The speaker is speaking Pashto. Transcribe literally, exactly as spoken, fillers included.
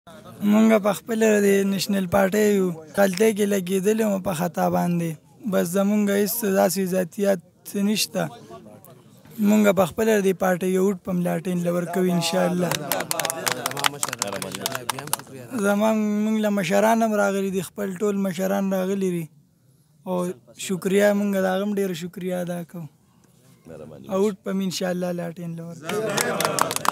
مونږ په خپله د نیشنل پارټۍ یو غلطۍ کې لګېدلي وو په خطا باندې بس زمونږ هېڅ داسې ذاتیات نشته مونږ په خپله د پارټۍ یو ووټ په ملاټین له ورکوو انشاءالله زما مونږ له مشران هم راغلي دي خپل ټول مشران راغلي دي او شکریه مونږ د هغه هم ډېره شکریه ادا کوو او ووټ به مې انشاءالله لاټین له ورکوو